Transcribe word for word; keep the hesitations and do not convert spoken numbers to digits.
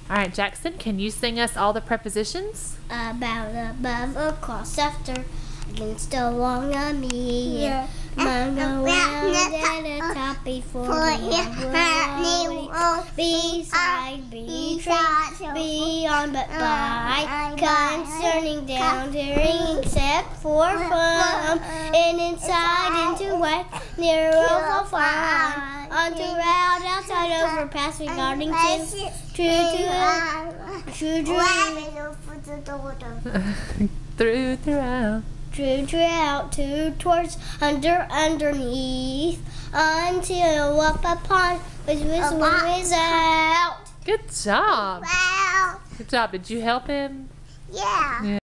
All right, Jackson, can you sing us all the prepositions? About, above, across, after, against, along, on me. Yeah. Among, around, at the top, before, below, beside, between, beyond, but by, concerning, down, during, except, for, from, in, inside, into, what, near, over, far, on, throughout, outside, over, past, regarding, to, true, to, true, true, Through, throughout. True, throughout, to, towards, under, underneath, until, up, upon, which was, was out. Good job. Wow. Good job. Did you help him? Yeah. Yeah.